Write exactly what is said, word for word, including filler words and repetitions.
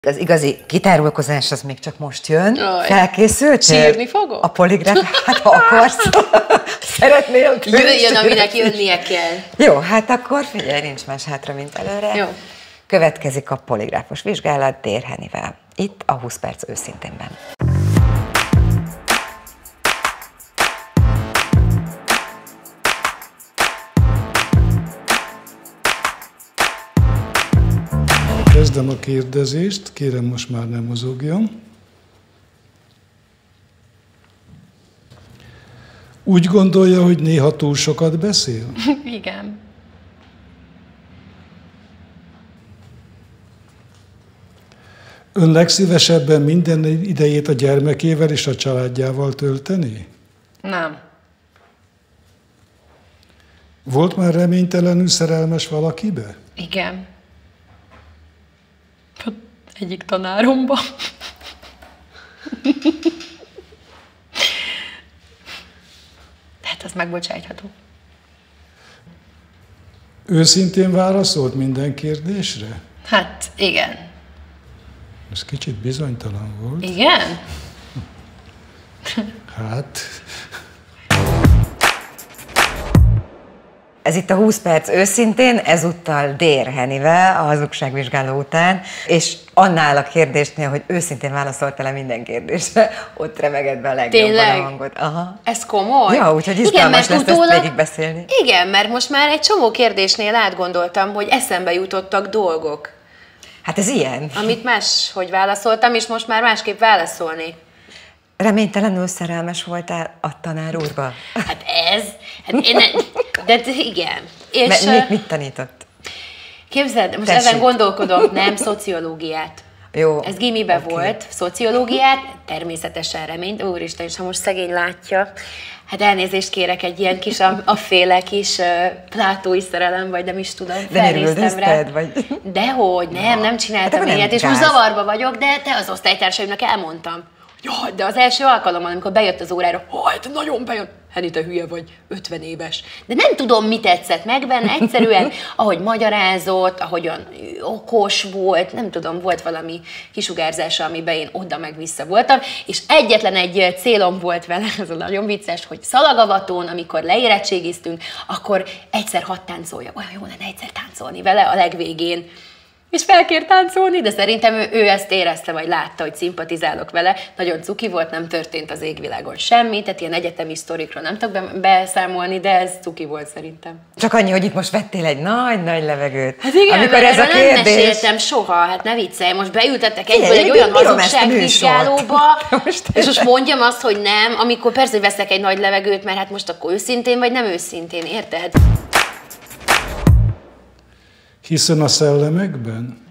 Az igazi kitárulkozás az még csak most jön. Aj. Felkészültél? Sírni fogok? A poligráf, hát ha akarsz, szeretnél. Jöjjön, aminek jönnie kell. Jó, hát akkor figyelj, nincs más hátra, mint előre. Jó. Következik a poligráfos vizsgálat Dér Henivel. Itt a húsz perc őszinténben. Kezdem a kérdezést, kérem most már nem mozogjon. Úgy gondolja, hogy néha túl sokat beszél? Igen. Ön legszívesebben minden idejét a gyermekével és a családjával tölteni? Nem. Volt már reménytelenül szerelmes valakibe? Igen. Egyik tanáromba. Hát az megbocsájtható. Őszintén válaszolt minden kérdésre? Hát igen. Ez kicsit bizonytalan volt. Igen? Hát... Ez itt a húsz perc őszintén, ezúttal Dér Henivel a hazugságvizsgáló után, és annál a kérdésnél, hogy őszintén válaszoltál-e minden kérdésre, ott remeged be a legjobban a hangot. Aha. Ez komoly? Ja, úgyhogy izgalmas lesz utólag... ezt végigbeszélni. Igen, mert most már egy csomó kérdésnél átgondoltam, hogy eszembe jutottak dolgok. Hát ez ilyen. Amit máshogy válaszoltam, és most már másképp válaszolnék. Reménytelenül szerelmes voltál a tanár úrba? Hát ez, hát én ne, de igen. És Mert mit, mit tanított? Képzeld, most Tessék. ezen gondolkodom, nem szociológiát. Jó. Ez gimibe okay. volt, szociológiát, természetesen reményt. Úristen, és ha most szegény látja, hát elnézést kérek, egy ilyen kis, a, a féle kis uh, plátói szerelem, vagy nem is tudom, de felnéztem rá. vagy? Dehogy, nem, nem csináltam hát ilyet, és gáz. most zavarba vagyok, de te az osztálytársaimnak elmondtam. Jaj, de az első alkalommal, amikor bejött az órára, haj, te nagyon bejött. Henni, te hülye vagy, ötven éves. De nem tudom, mi tetszett meg benne, egyszerűen, ahogy magyarázott, ahogyan okos volt, nem tudom, volt valami kisugárzása, amiben én oda meg vissza voltam, és egyetlen egy célom volt vele, ez a nagyon vicces, hogy szalagavatón, amikor leérettségiztünk, akkor egyszer hadd táncolja, olyan jó lenne egyszer táncolni vele a legvégén. És felkért táncolni, de szerintem ő, ő ezt érezte, vagy látta, hogy szimpatizálok vele. Nagyon cuki volt, nem történt az égvilágon semmi, tehát ilyen egyetemi sztorikról nem tudok be, beszámolni, de ez cuki volt szerintem. Csak annyi, hogy itt most vettél egy nagy-nagy levegőt. Hát igen, amikor mert ez a kérdés... nem meséltem soha, hát ne viccelj, most beültettek egyből Figyelj, egy olyan bírom ezt a hazugságvizsgálóba, most és most mondjam azt, hogy nem, amikor persze, hogy veszek egy nagy levegőt, mert hát most akkor őszintén, vagy nem őszintén, érted? Hiszen a szellemekben?